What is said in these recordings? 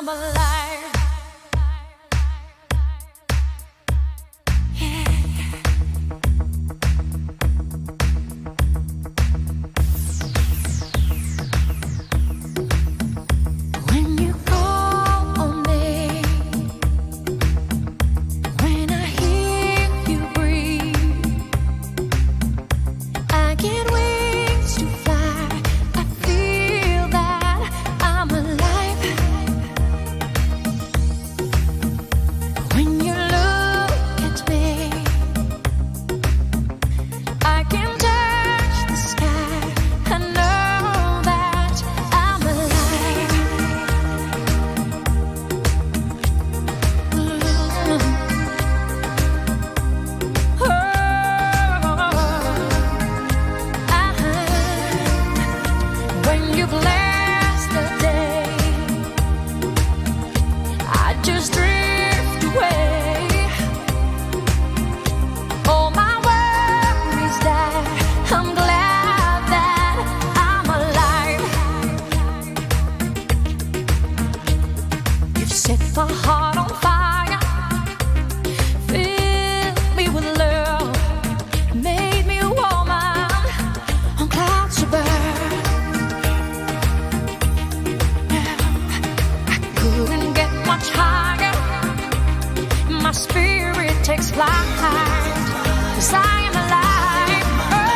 I'm alive. Yeah. When you call on me, when I hear you breathe, I get wings to fly. I feel that I'm alive. When you look at me, I can touch the sky. I know that I'm alive. When you bless the day, I just drift away. All my worries die. I'm glad that I'm alive. You've set my heart on fire, filled me with love, made me a woman on clouds above. I couldn't get much higher. My spirit takes flight, 'cause I am alive.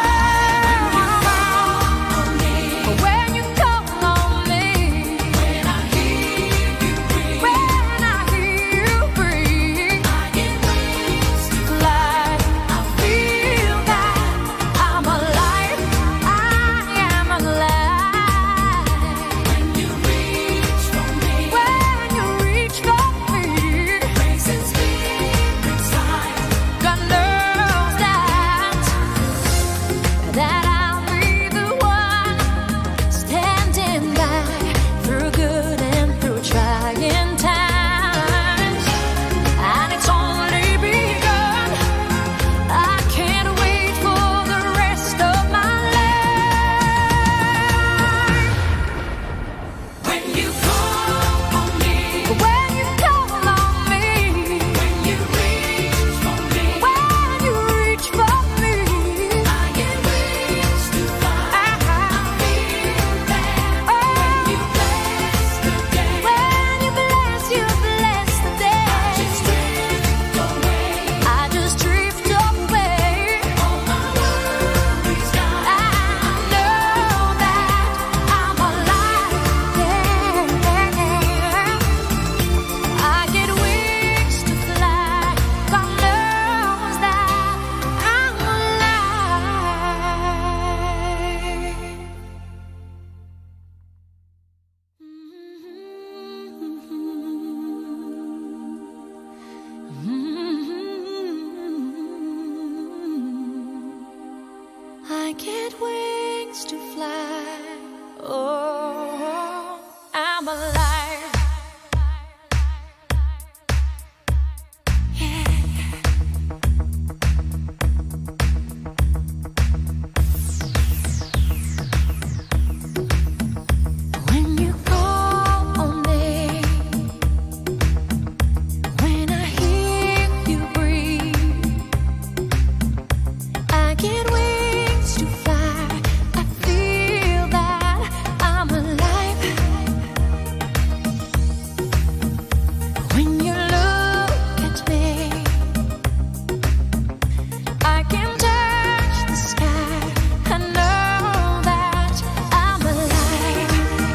Oh, when you call on me, when I hear you breathe, I get wings to fly. I feel that I'm alive. I am alive. When you reach for me, grace and spirit side, God knows that I'll be the one standing by through good and through trying times. And it's only begun. I can't wait for the rest of my life. When you call on me, when you call on me, when you reach for me, I get wings to fly. I feel that when you bless the day, you bless the day, I just drift away. All my worries die. I know that I'm alive. Yeah. I get wings to fly. God knows that I'm alive. I get wings to fly. Oh, I'm alive. Yeah. When you call on me, when I hear you breathe, I get wings to fly. I feel that I'm alive. When you look at me, I can touch the sky. I know that I'm alive.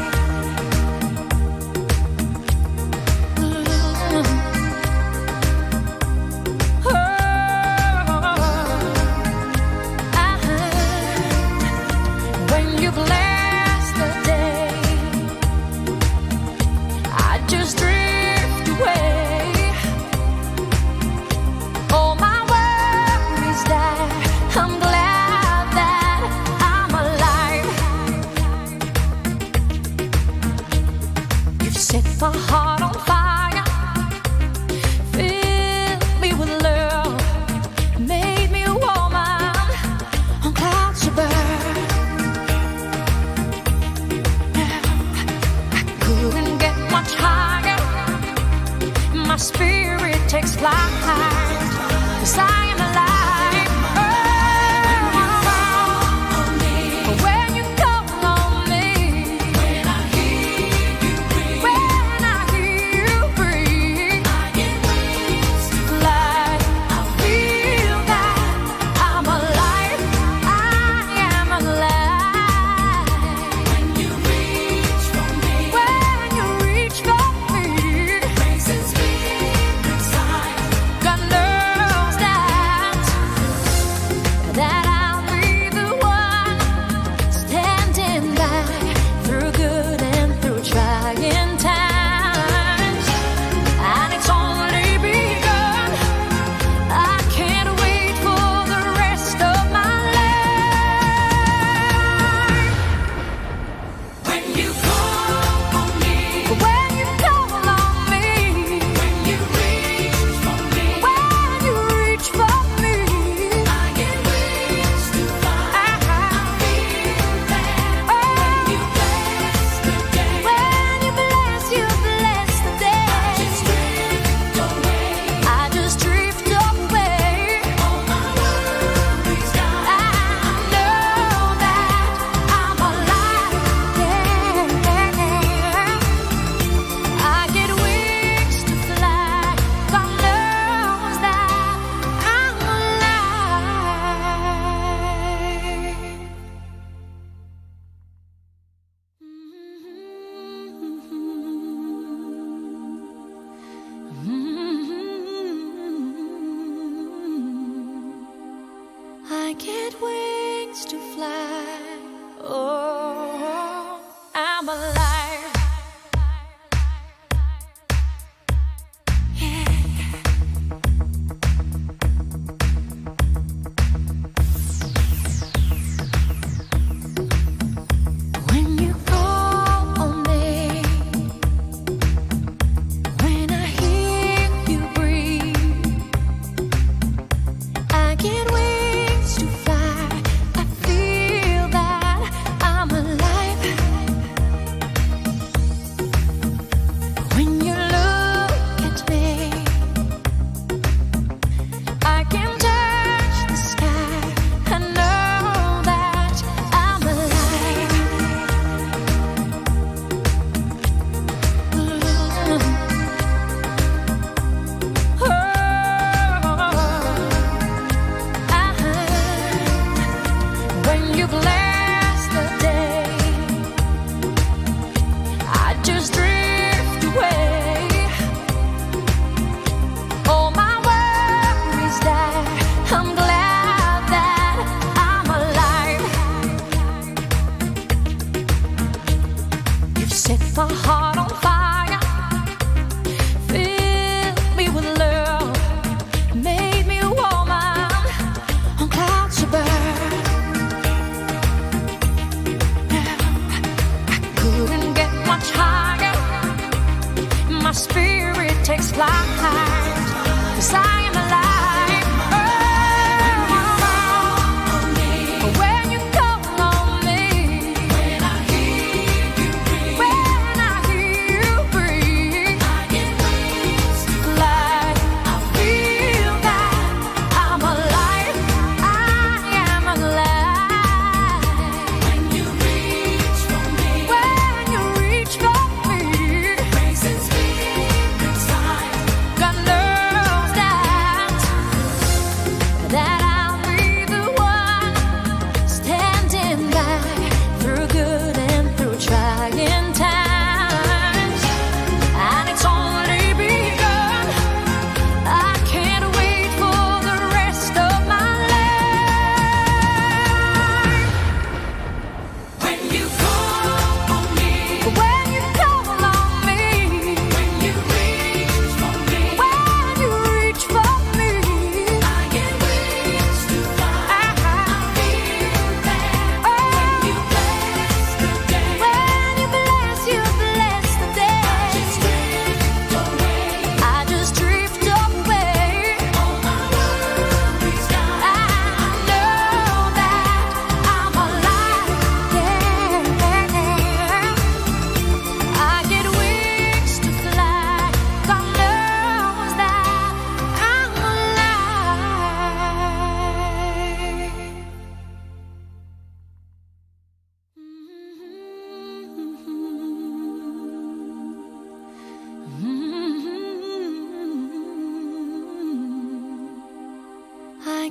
When you bless the day, I just drift away. All my worries die. I'm glad that I'm alive. You've set my heart on fire, filled me with love, made me a woman on clouds above. I couldn't get much higher. my spirit takes flight, 'cause I am alive.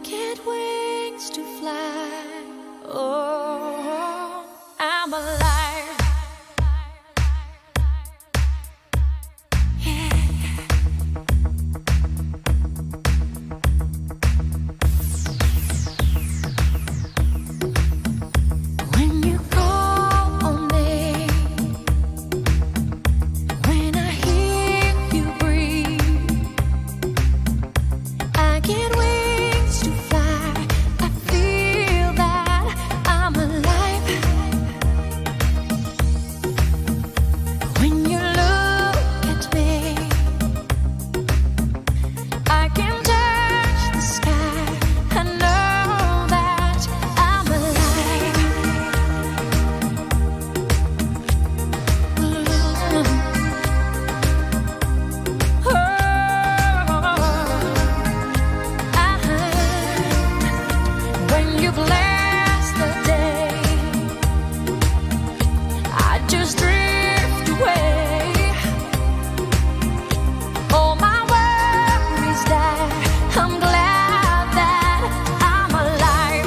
get wings to fly. Oh, I'm alive. Yeah. When you call on me, when I hear you breathe, I get wings to fly. I feel that I'm alive. When you look at me, I can touch the sky. I know that I'm alive. When you bless the day, I just drift away. All my worries die. I'm glad that I'm alive.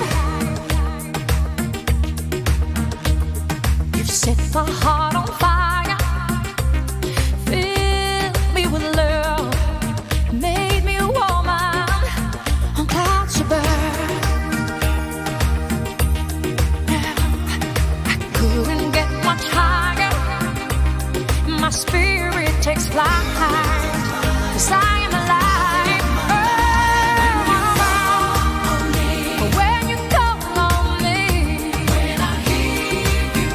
You've set my heart on fire, filled me with love, made me a woman on clouds above. I couldn't get much higher. My spirit takes flight, 'cause I am alive. Oh, when you call on me, when I hear you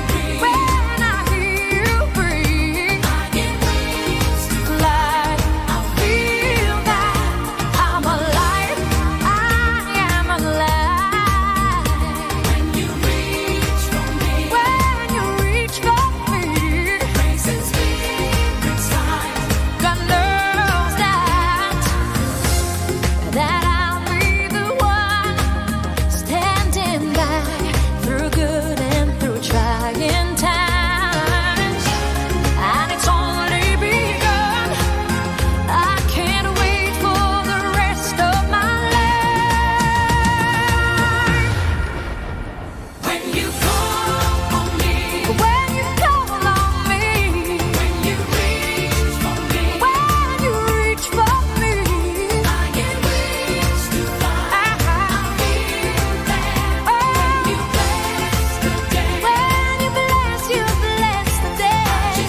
breathe, I get wings to fly. I feel that I'm alive. I am alive. When you reach for me, praises spirits high. God knows that I'll be the one standing by through good and through trying times. And it's only begun. I can't wait for the rest of my life. When you call on me, when you call on me, when you reach for me, I get wings to fly. I feel that when you bless the day, you bless the day.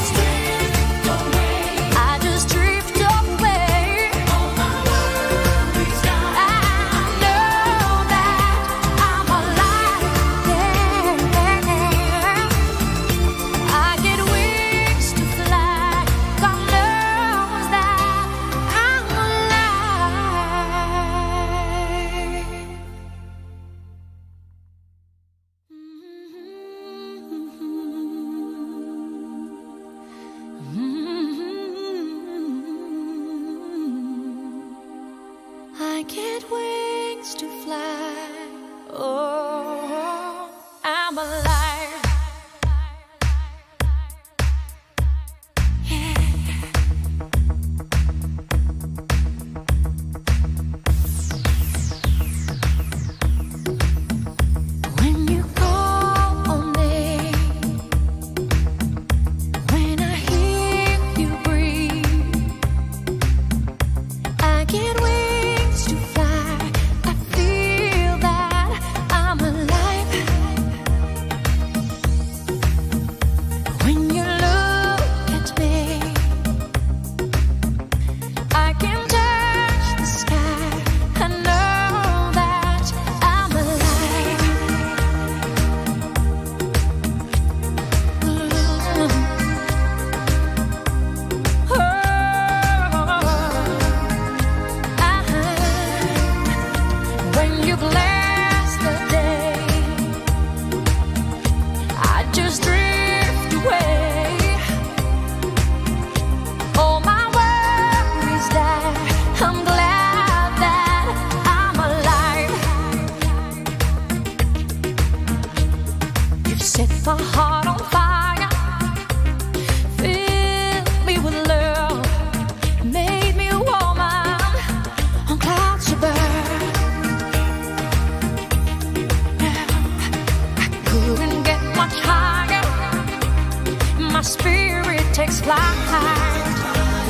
I just drift away. All my worries die. I know that I'm alive. Yeah. I get wings to fly. God knows that I'm alive. I get wings to fly. Oh, I'm alive. Yeah. When you call on me, when I hear you breathe, I get wings to fly. I feel that I'm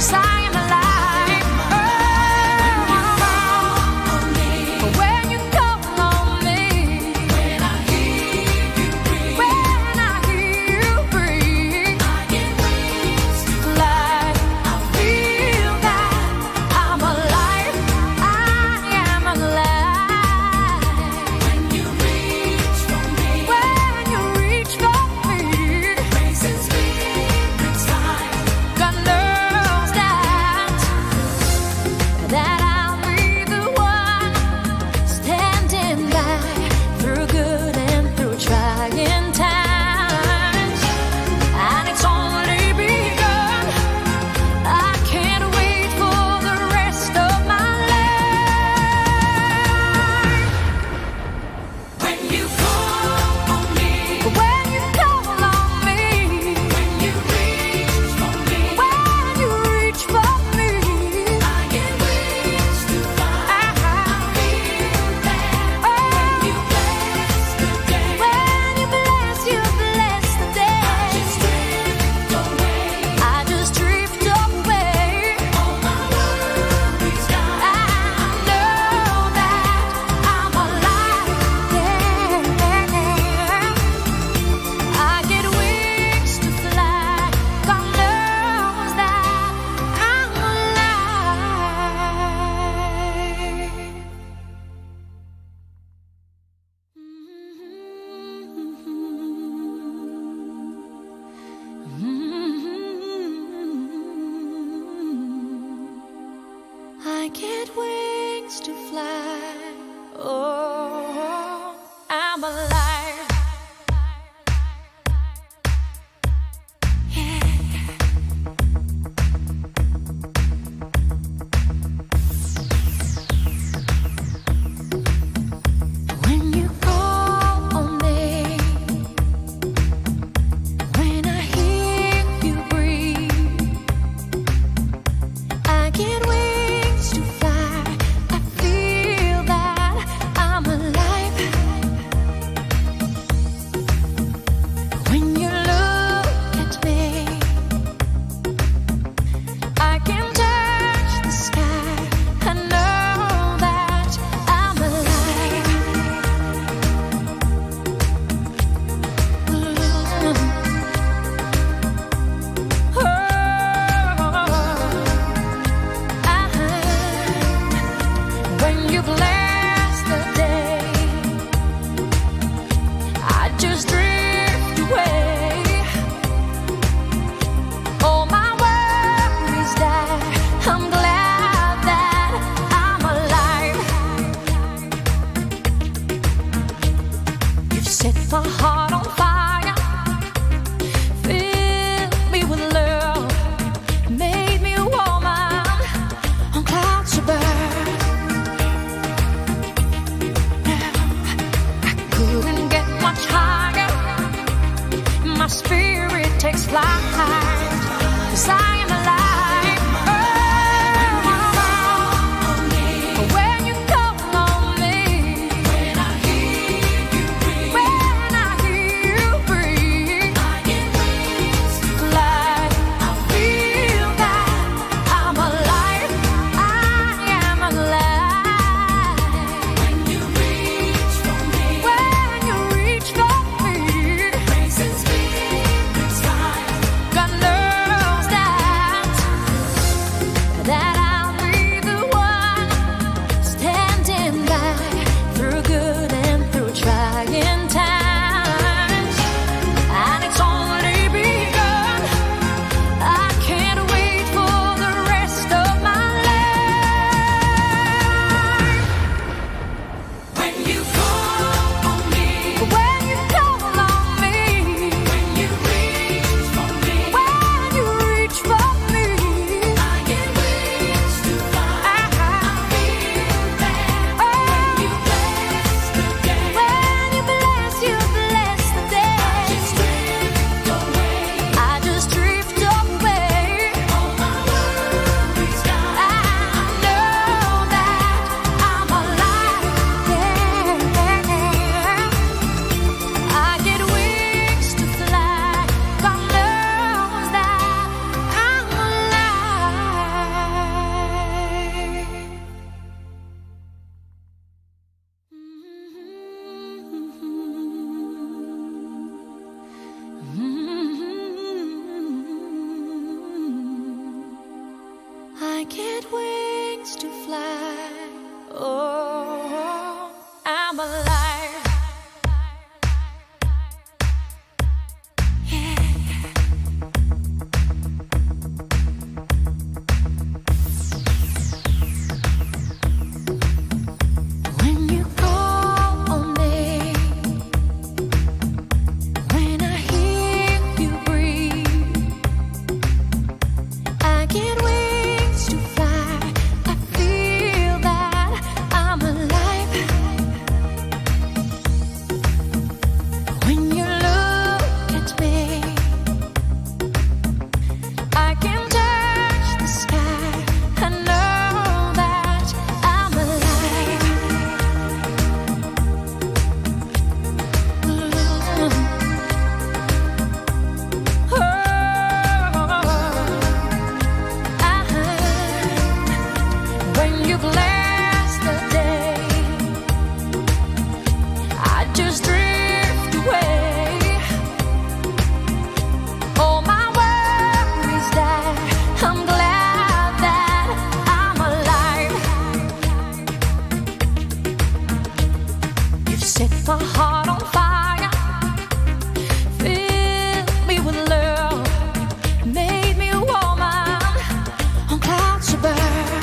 Get wings to fly. I feel that I'm alive. I get wings to fly. Oh, I'm alive. Yeah. When you call on me, when I hear you breathe, I get wings to fly. I feel that I'm alive. When you look at me, I can touch the sky. I know that I'm alive. When you bless the day, I just drift away. All my worries die. I'm glad that I'm alive. You've set my heart on fire, filled me with love, made me a woman on clouds above.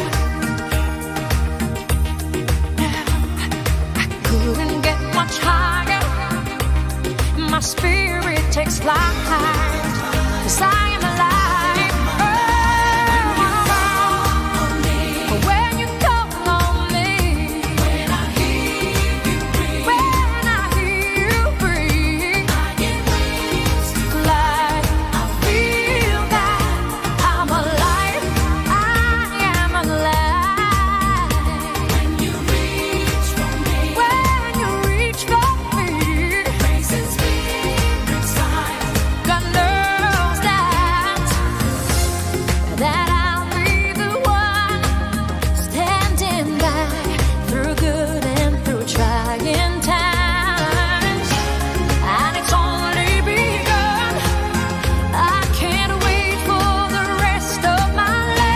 Couldn't get much higher. My spirit takes flight, 'cause I am alive. Oh, when you call on me, when I hear you breathe, I get wings to fly. I feel that I'm alive. I am alive. When you reach for me, raises me inside. God knows that I'll be the one standing by through good and through trying times. And it's only begun. I can't wait for the rest of my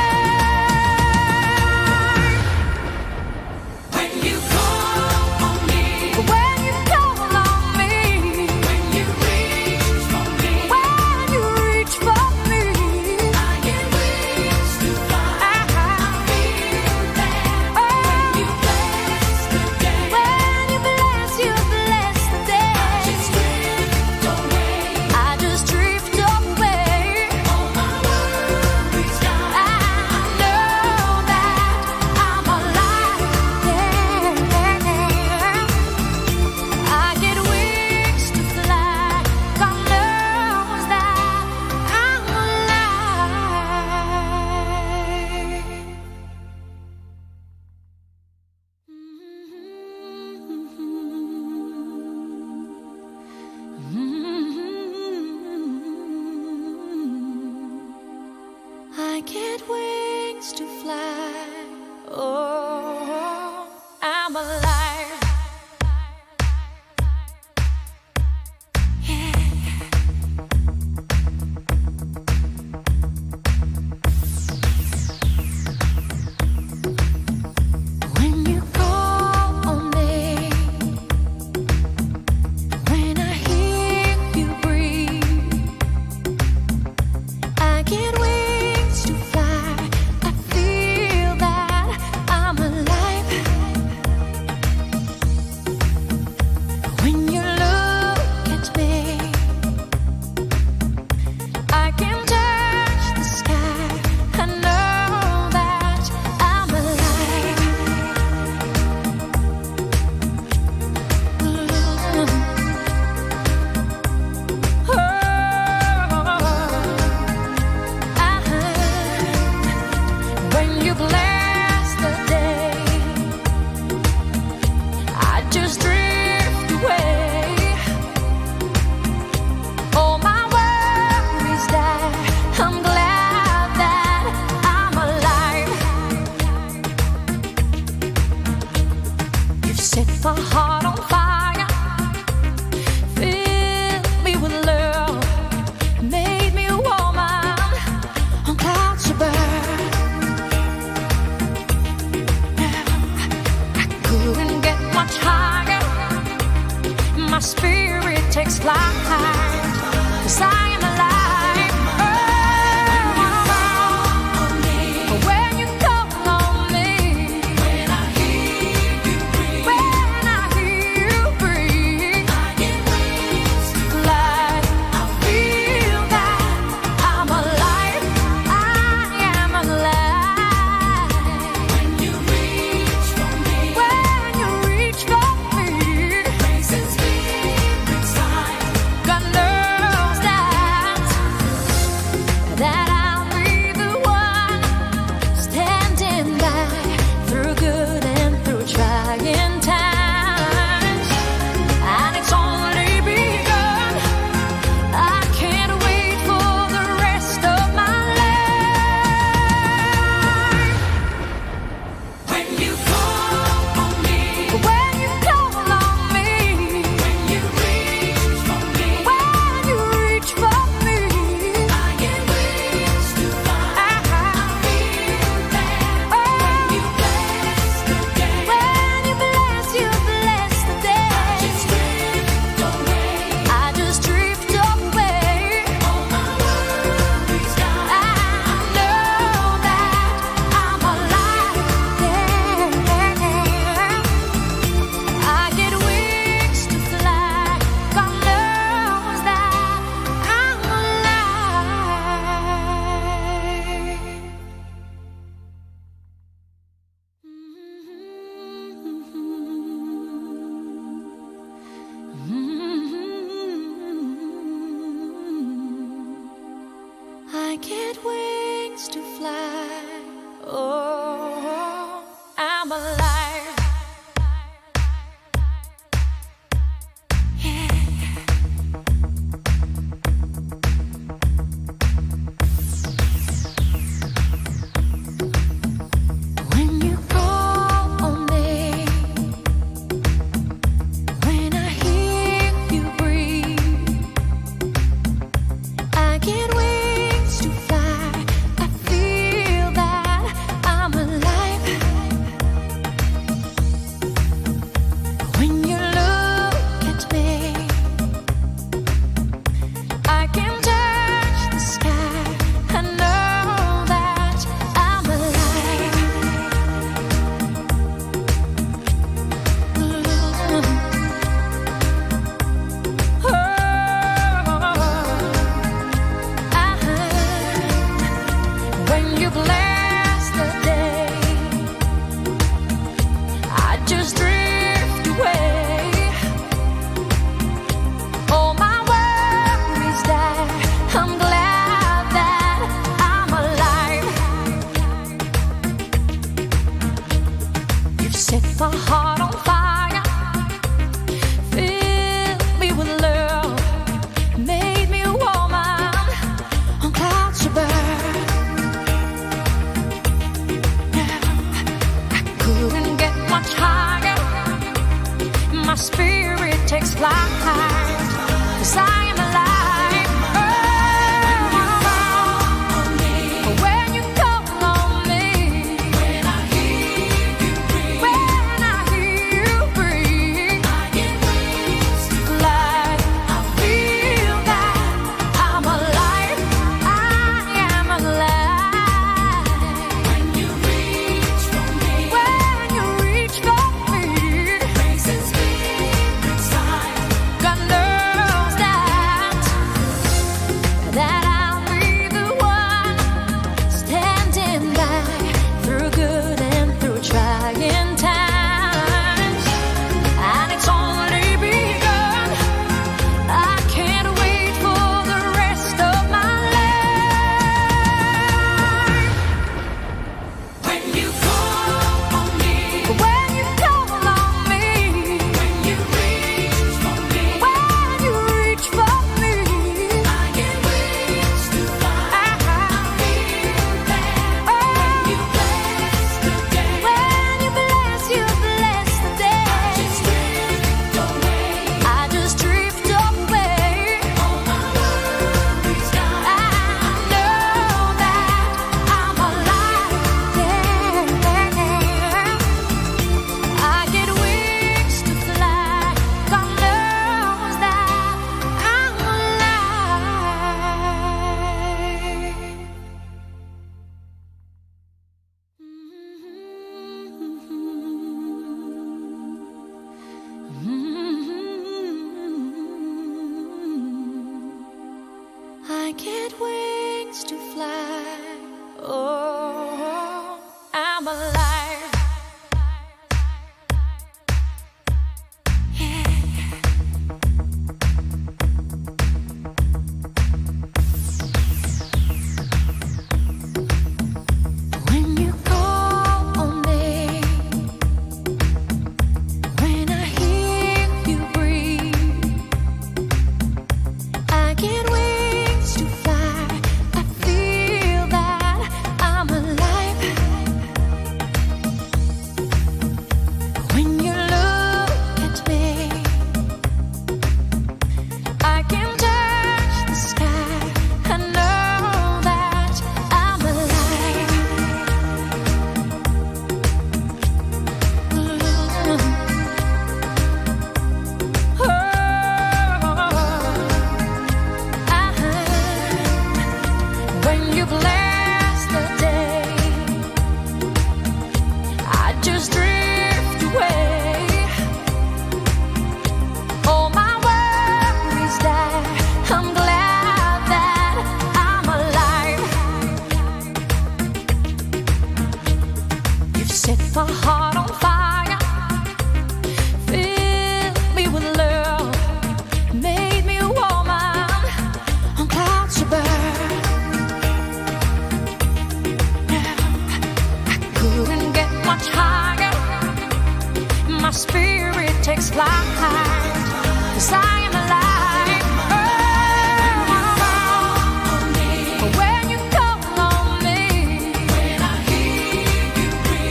life. When you call on me, when you call on me, when you reach for me, I get wings to fly. I feel that when you bless the day, you bless the day. I just drift away. All my worries die. I know that I'm alive. Yeah. I get wings to fly. God knows that I'm alive. I get wings to fly. Oh, I'm alive. Yeah. When you call on me, when I hear you breathe, I get wings to fly. I feel that I'm alive. When you look at me, I can touch the sky. I know that I'm alive. When you bless the day, I just drift away. All my worries die. I'm glad that I'm alive. You've set my heart on fire, filled me with love, made me a woman on clouds above. my heart on fire, filled me with love, made me a woman on clouds above. I couldn't get much higher, my spirit takes flight, 'cause I am alive. I get wings to fly. Oh, I'm alive. Yeah. When you call on me, when I hear you breathe, I get wings to fly. I feel that I'm alive. When you look at me, I can touch the sky. I know that I'm alive. When you bless the day, I just drift away. All my worries die. I'm glad that I'm alive. You've set my heart on fire, filled me with love, made me a woman on clouds above. Couldn't get much higher, my spirit takes flight, 'cause I am alive. Oh, when you call on me, when I hear you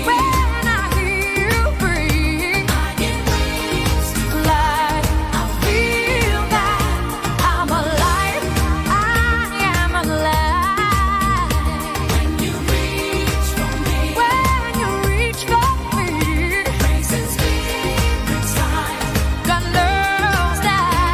breathe, I get wings to fly. I feel that I'm alive. I am alive. When you reach for me, grace and spirit inside, God knows that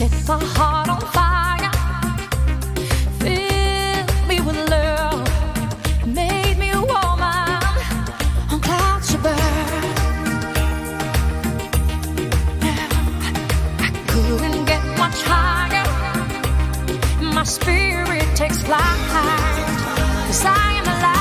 set my heart on fire, filled me with love, made me a woman on clouds above. I couldn't get much higher, my spirit takes flight, 'cause I am alive.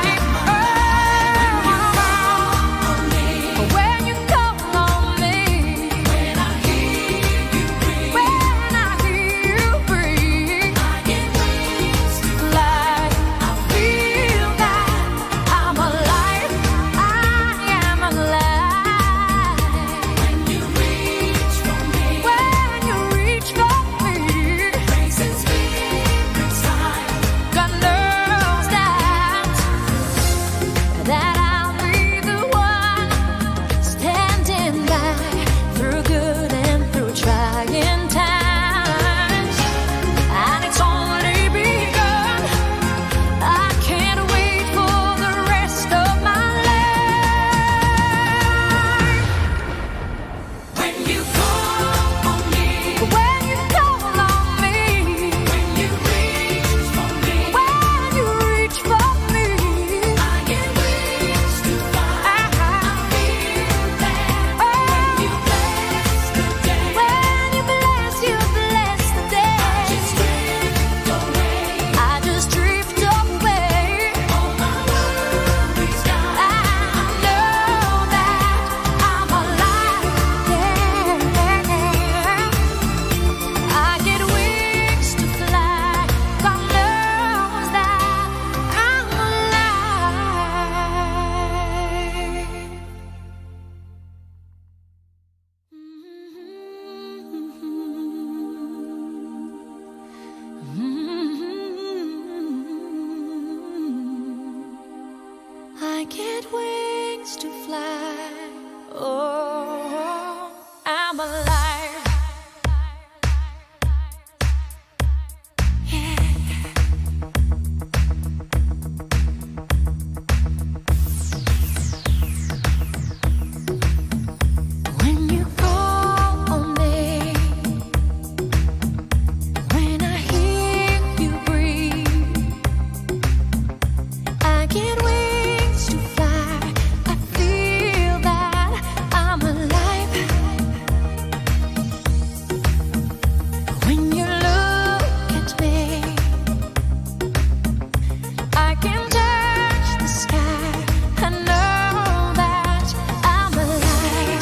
I get wings to fly. Oh, I'm alive. Yeah. When you call on me, when I hear you breathe, I get wings to fly. I feel that I'm alive. When you look at me, I can touch the sky. I know that I'm alive.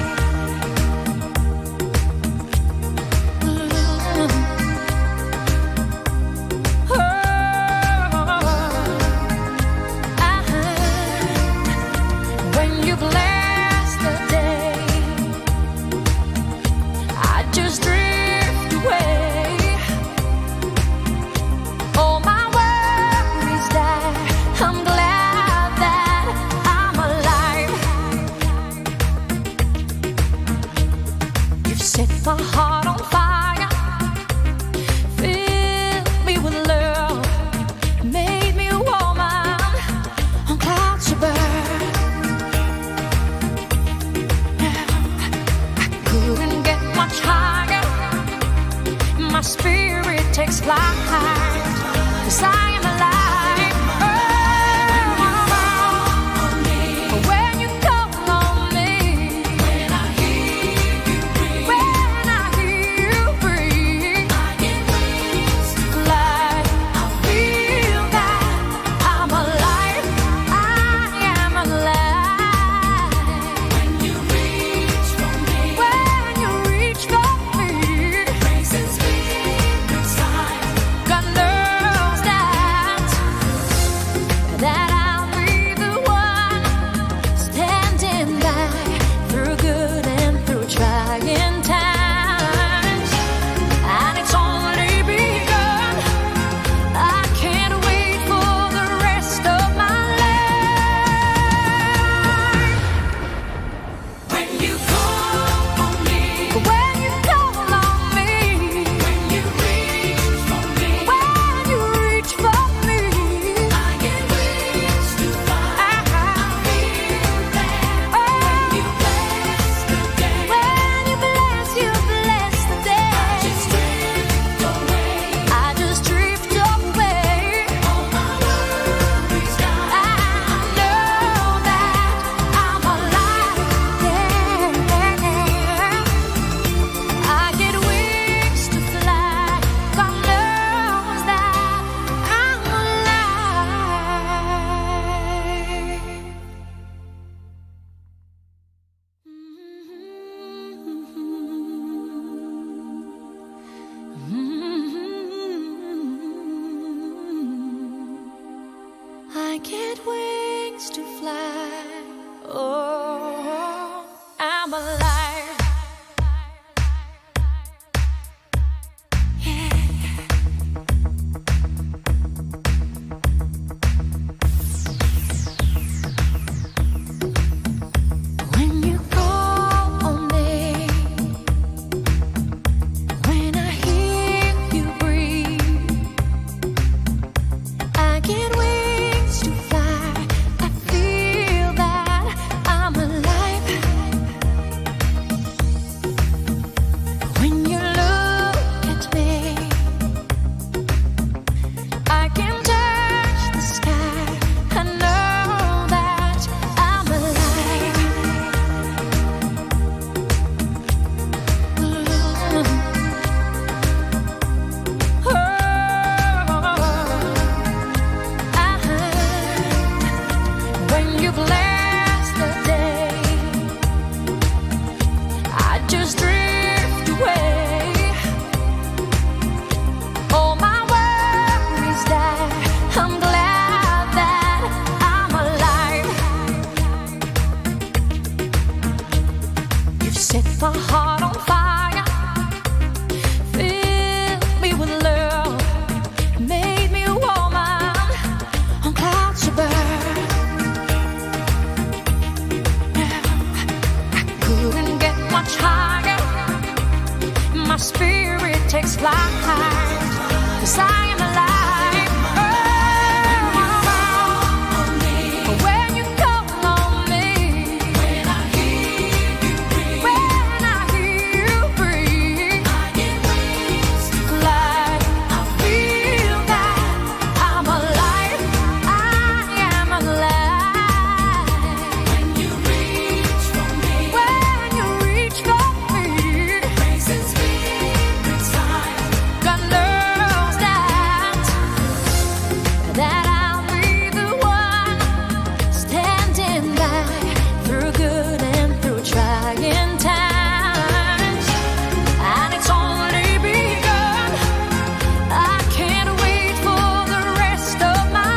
When you bless the day, I just drift away. All my worries die. I'm glad that I'm alive. You've set my heart on fire, filled me with love, made me a woman on clouds above. I couldn't get much higher, my spirit takes flight, 'cause I am alive. Oh, when you call on me, when I hear you breathe, I get wings to fly. I feel that I'm alive. I am alive. When you reach for me, grace and spirit inside. God knows that get wings to fly. Oh, I'm alive. Yeah. When you call on me, when I hear you breathe, I get wings to fly. I feel that I'm alive. When you look at me, I can touch the sky. I know that I'm alive. When you bless the day, I just drift away. All my worries die. I'm glad that I'm alive. You've set my heart on fire, filled me with love, made me a woman on clouds above. I couldn't get much higher. My spirit takes flight, 'cause I am alive. Oh, when you call on me, when I hear you breathe, I get wings to fly. I feel that I'm alive. I am alive. When you reach for me, grace and spirit's high. God knows that I'll be the one standing by through good and through trying times. And it's only begun. I can't wait for the rest of my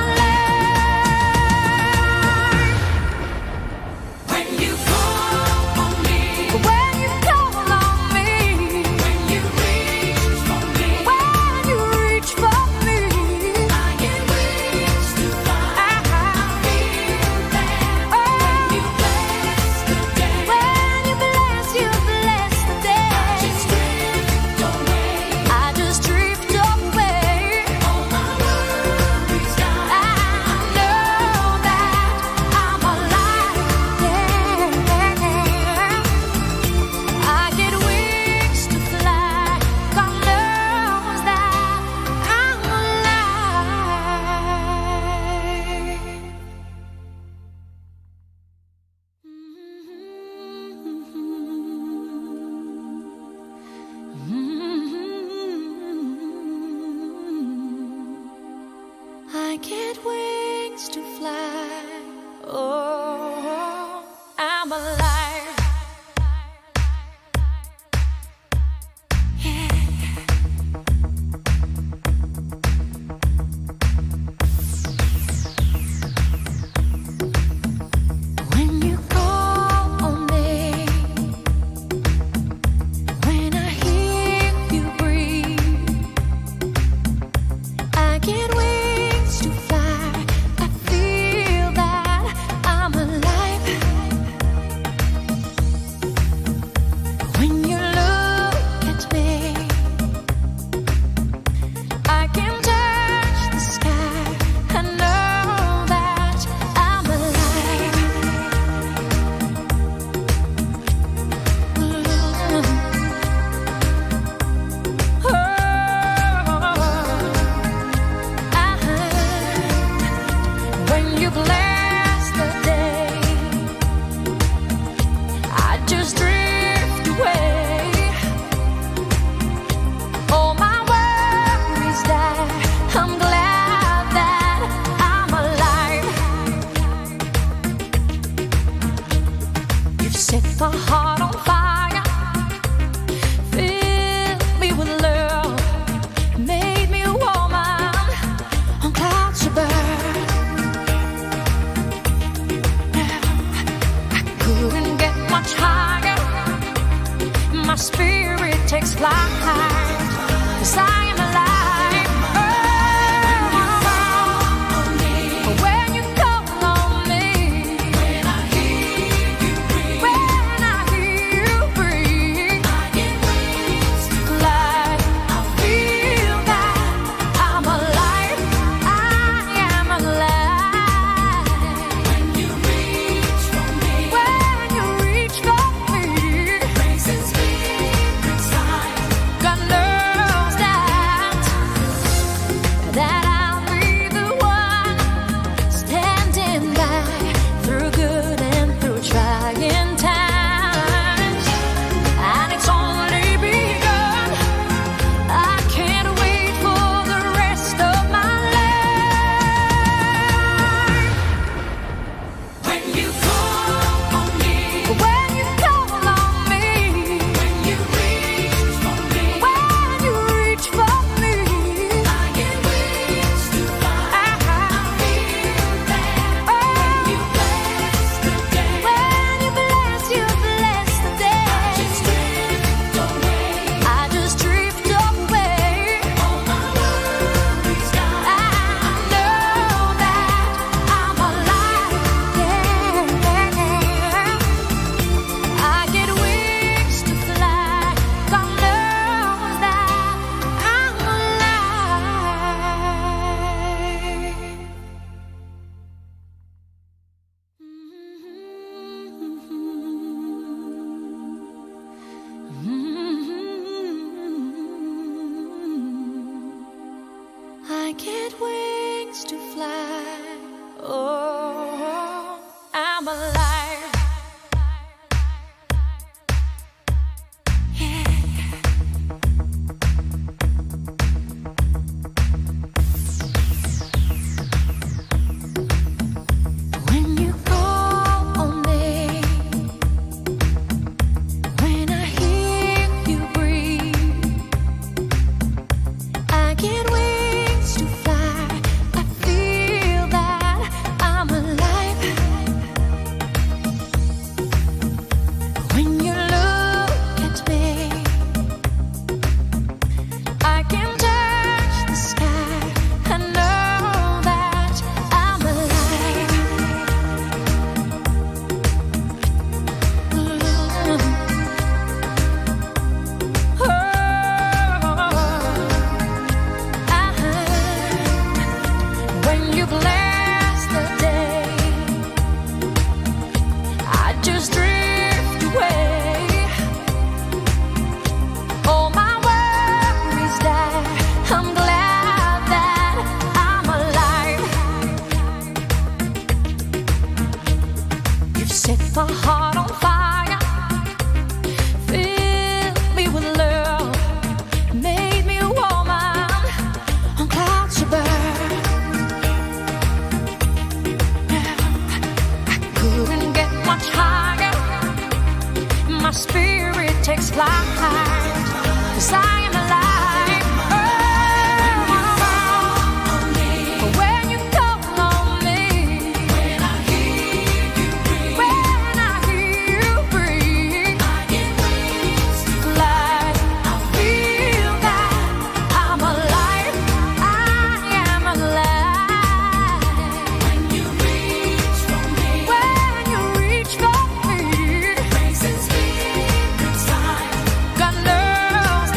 life. When you call on me, when you call on me, when you reach for me, I get wings to fly. I feel that when you bless the day, you bless the day, I just drift away. All my worries die. I know that I'm alive. Yeah. I get wings to fly. God knows that I'm alive. I get wings to fly. Oh, I'm alive. Yeah. When you call on me, when I hear you breathe, I get wings to fly. I feel that I'm get wings to fly. Oh, I'm alive. Yeah. When you call on me, when I hear you breathe, I get wings to fly. I feel that I'm alive. When you look at me, I can touch the sky. I know that I'm alive. When you bless the day, I just drift away. All my worries die. I'm glad that I'm alive. You've set my heart on fire, filled me with love, made me a woman on clouds above. I couldn't get much higher. My spirit takes flight, 'cause I am alive. Oh, when you call on me, when I hear you breathe, I get wings to fly. I feel that I'm alive. I am alive. When you reach for me, praises deep inside. God knows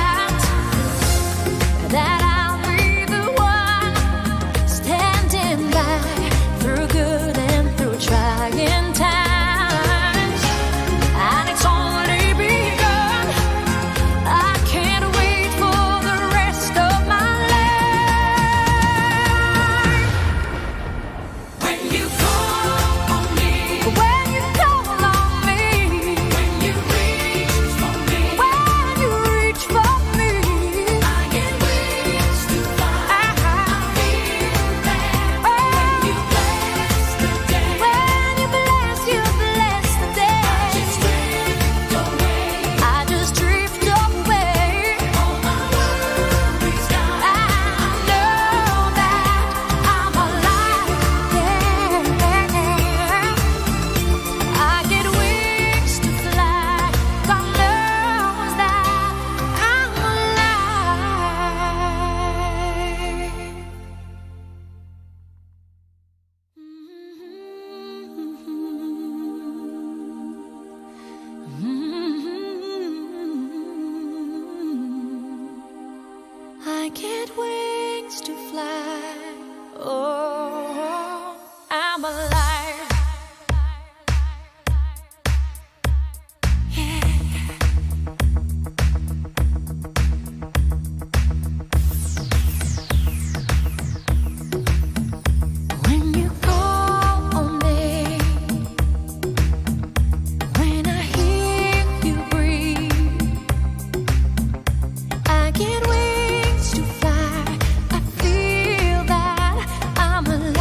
that I'll be the one standing by through good and through trying times. And it's only begun. I can't wait for the rest of my life. When you call on me, when you call on me, when you reach for me, I get wings to fly. I feel that when you bless the day, you bless the day, I just drift away. All my worries die. I know that I'm alive. Yeah. I get wings to fly. God knows that I'm alive. I get wings to fly. Oh, I'm alive. Yeah. When you call on me, when I hear you breathe, I get wings to fly. I feel that I'm alive.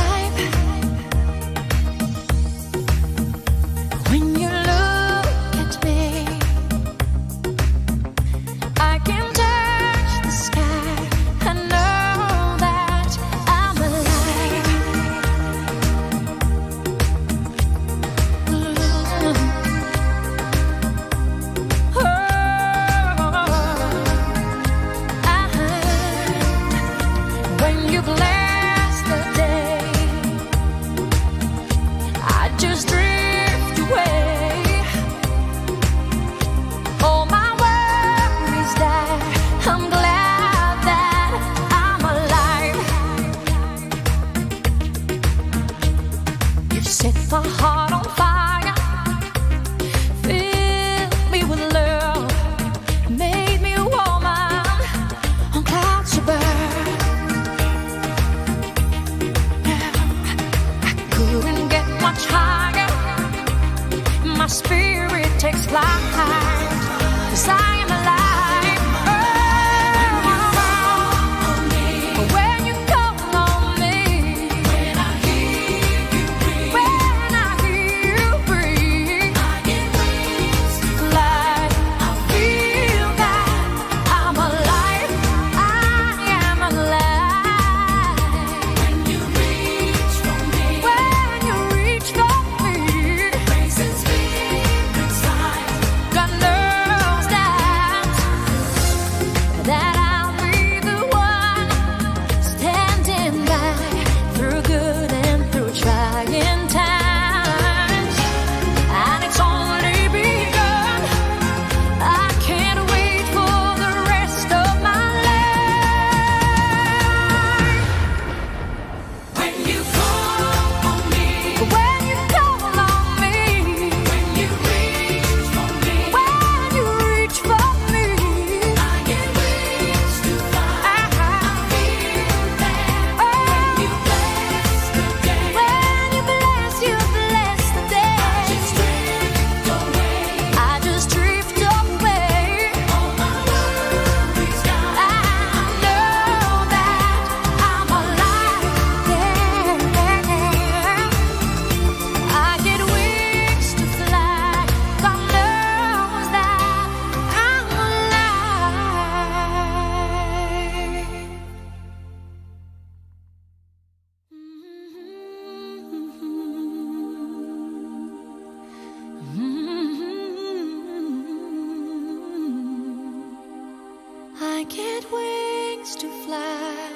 wings to fly.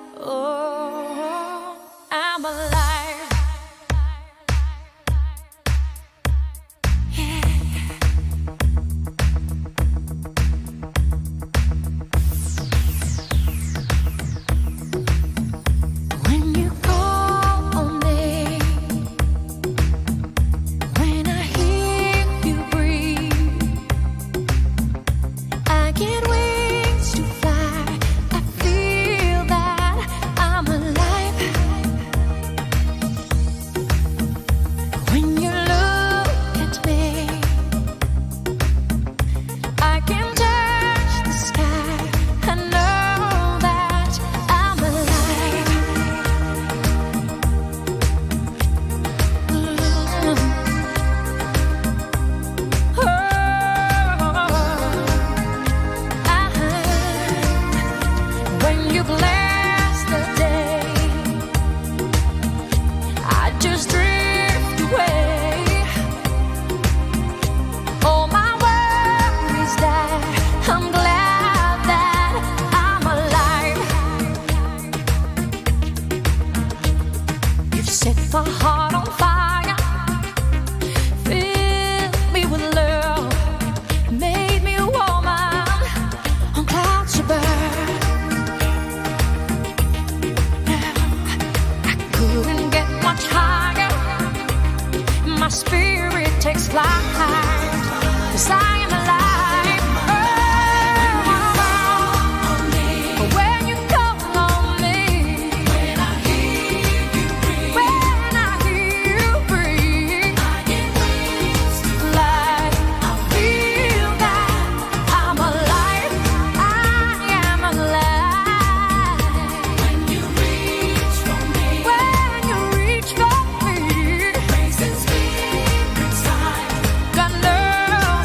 Oh, I'm alive. Yeah. When you call on me, when I hear you breathe, I get wings to fly. I feel that I'm alive. When you look at me, I can touch the sky. I know that I'm alive. When you bless the day, I just drift away. All my worries die. I'm glad that I'm alive. You've set my heart on fire, filled me with love, made me a woman on clouds above. I couldn't get much higher. My spirit takes flight, 'cause I am alive. Oh, when you call on me, when I hear you breathe, I get wings to fly. I feel that I'm alive. I am alive. When you reach for me, grace and spirit's time. God knows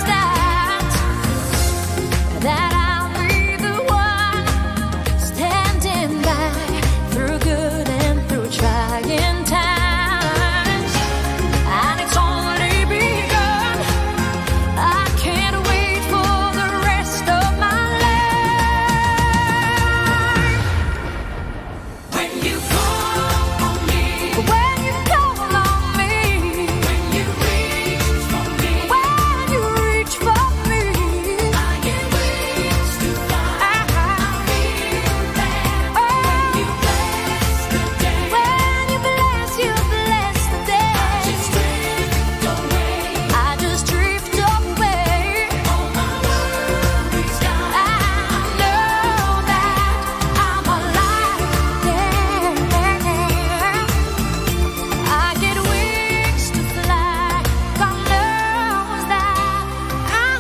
that I'll be the one standing by through good and through trying times. And it's only begun. I can't wait for the rest of my life. When you call on me, when you call on me, when you reach for me, I get wings to fly. I feel that when you bless the day, you bless the day. I just drift away. All my worries die. I know that I'm alive. Yeah. I get wings to fly. God knows that I'm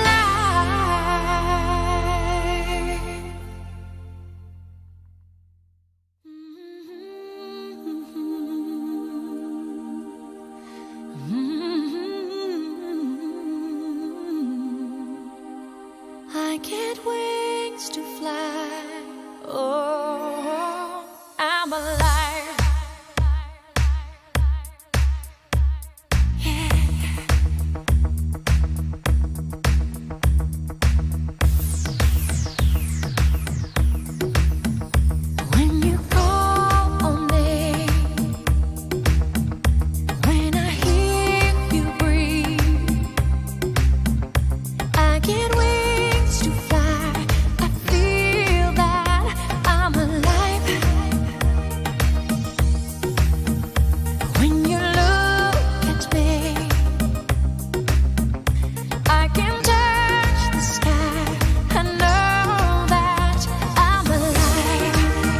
alive. I get wings to fly. Oh, I'm alive. Yeah. When you call on me, when I hear you breathe, I get wings to fly. I feel that I'm alive. When you look at me, I can touch the sky. I know that I'm alive.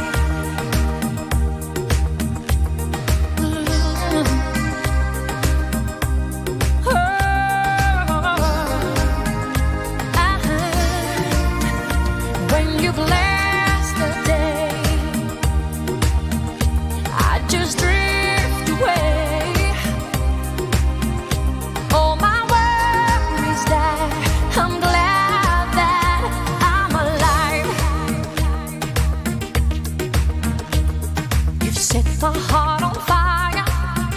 When you bless the day, I just drift away. All my worries die. I'm glad that I'm alive. You've set my heart on fire,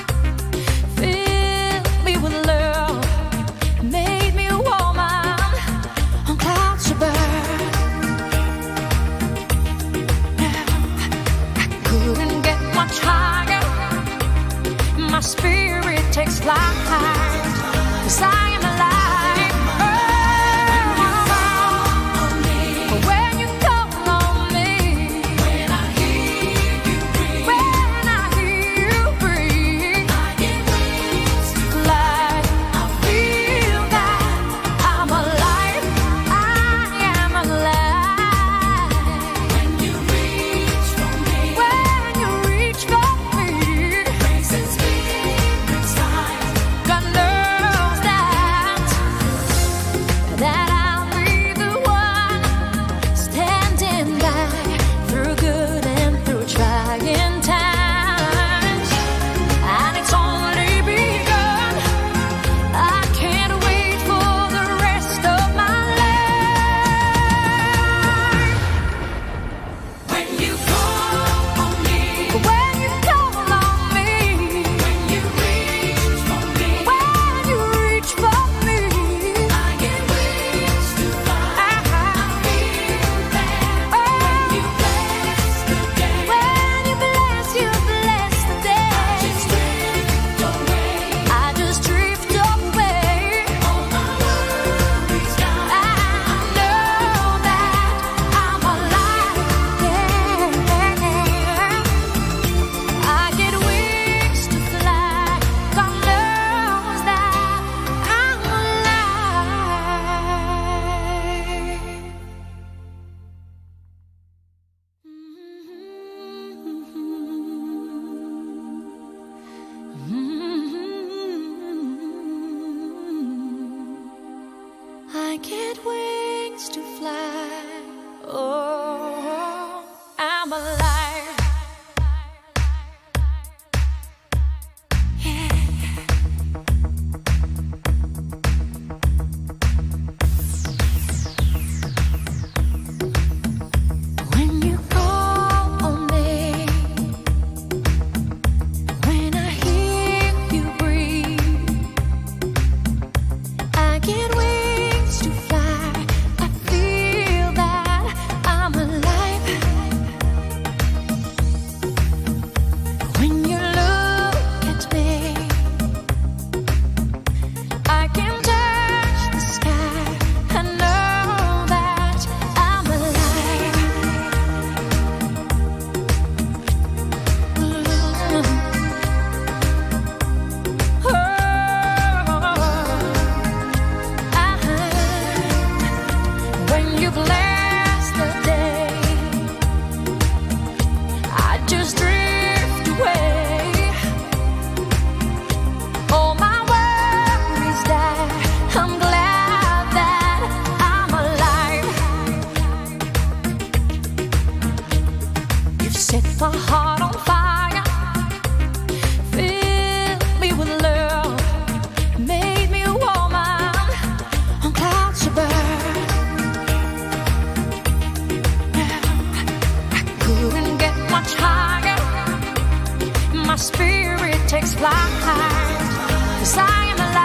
filled me with love, made me a woman on clouds above. I'm alive. Set my heart on fire, filled me with love, made me a woman on clouds above. I couldn't get much higher, my spirit takes flight, 'cause I am alive.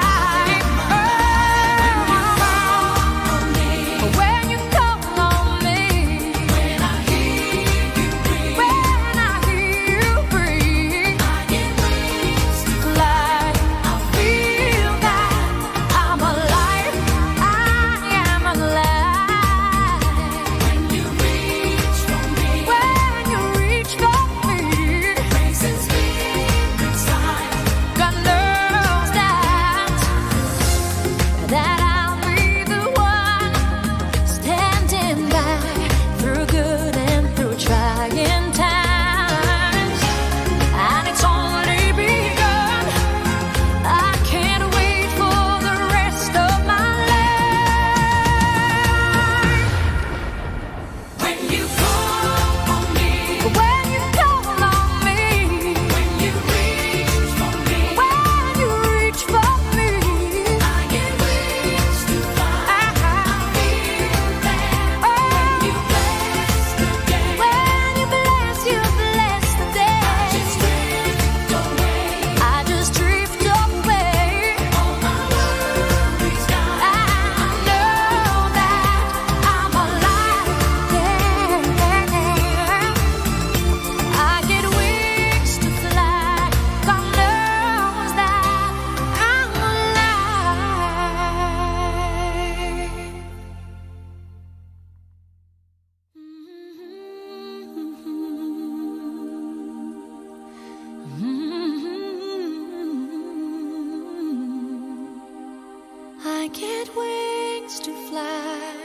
I get wings to fly.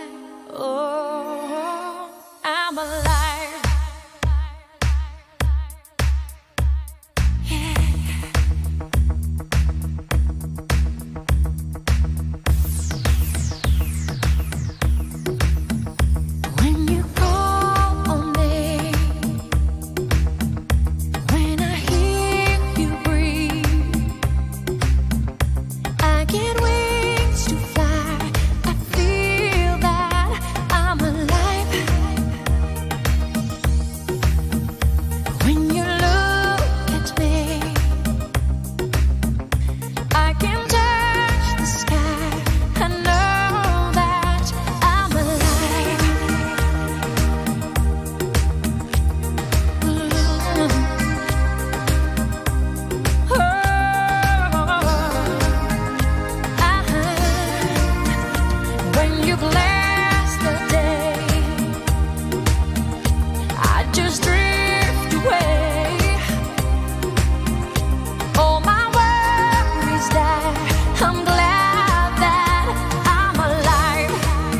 Oh, I'm alive. Yeah. When you call on me, when I hear you breathe, I get wings to fly. I feel that I'm alive. When you look at me, I can touch the sky. I know that I'm alive. When you bless the day, I just drift away. All my worries die. I'm glad that I'm alive.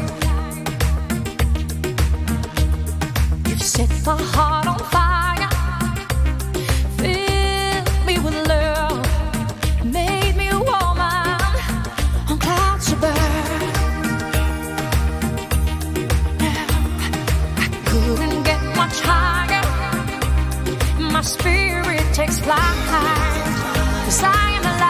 You've set my heart on fire, filled me with love, made me a woman on clouds above. Couldn't get much higher, spirit takes flight, 'cause I am alive.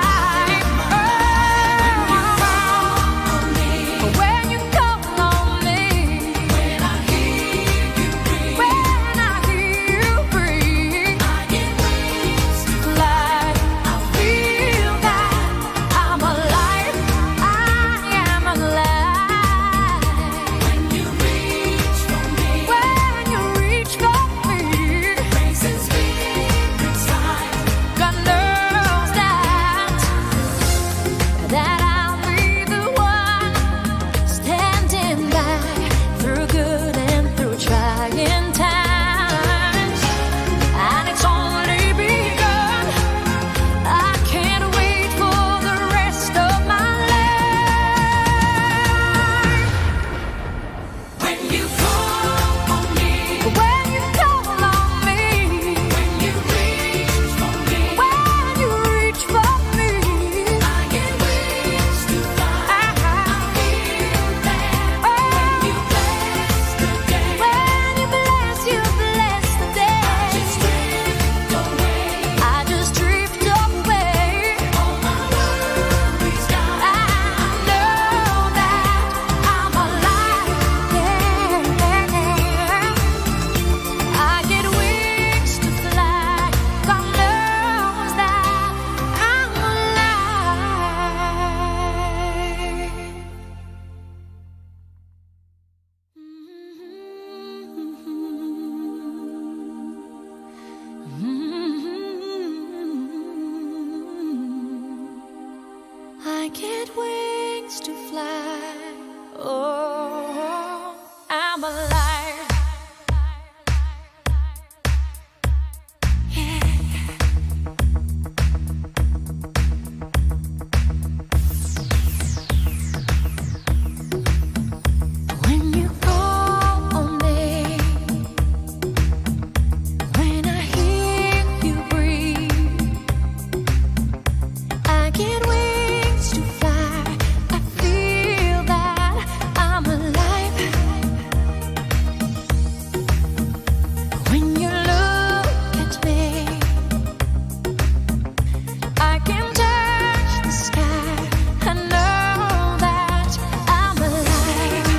I get wings to fly. Oh, I'm alive. Yeah. When you call on me, when I hear you breathe, I get wings to fly. I feel that I'm alive. When you look at me, I can touch the sky. I know that I'm alive.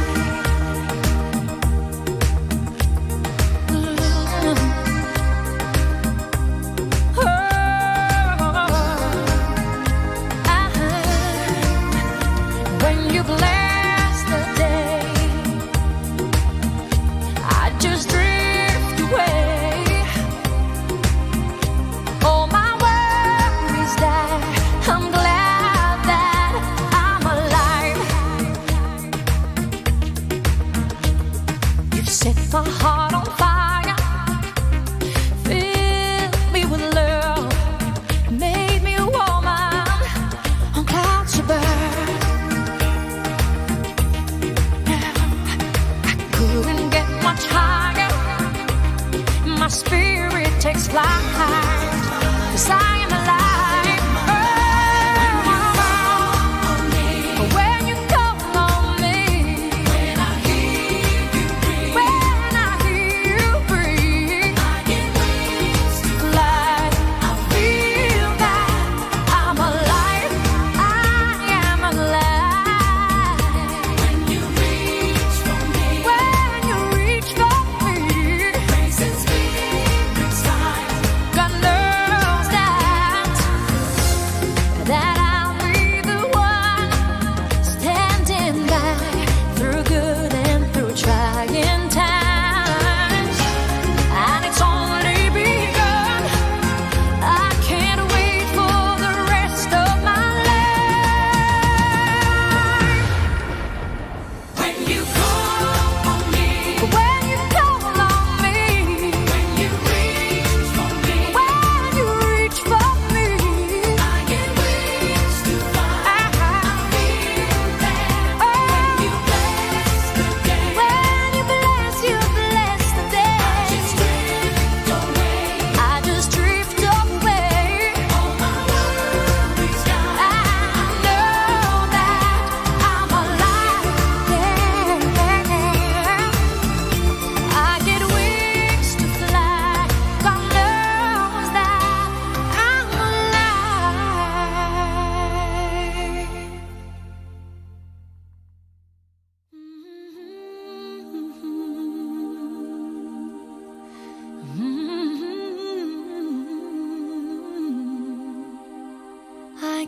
When you bless the day, I just drift away. All my worries die. I'm glad that I'm alive. You've set my heart on fire, filled me with love, made me a woman on clouds above. I couldn't get much higher. My spirit takes flight, 'cause I am alive. Oh, when you call on me, when I hear you breathe, I get wings to fly. I feel that I'm alive. I am alive. When you reach for me, grace and spirit's time. God knows that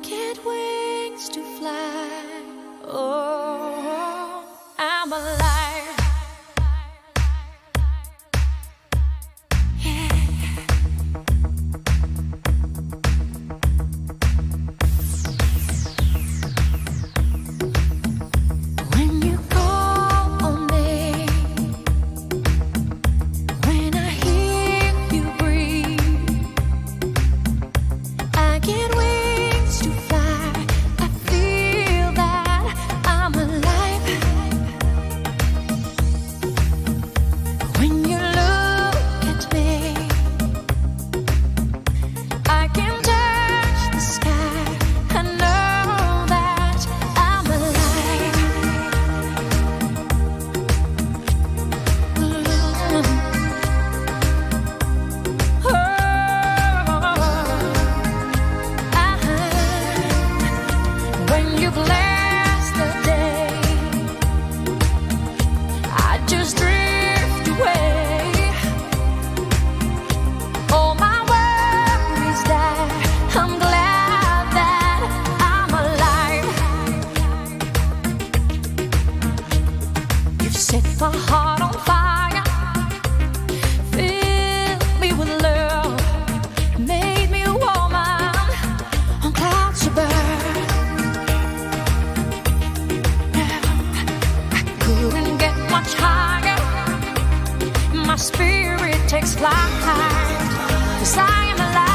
get wings to fly. Oh, I'm alive. Yeah. When you call on me, when I hear you breathe, I get wings to fly. I feel that I'm alive. When you look at me, I can touch the sky. I know that I'm alive. When you bless the day, I just drift away. All my worries die. I'm glad that I'm alive. You've set my heart on fire, filled me with love, made me a woman on clouds above. I couldn't get much higher. My spirit takes flight, 'cause I am alive.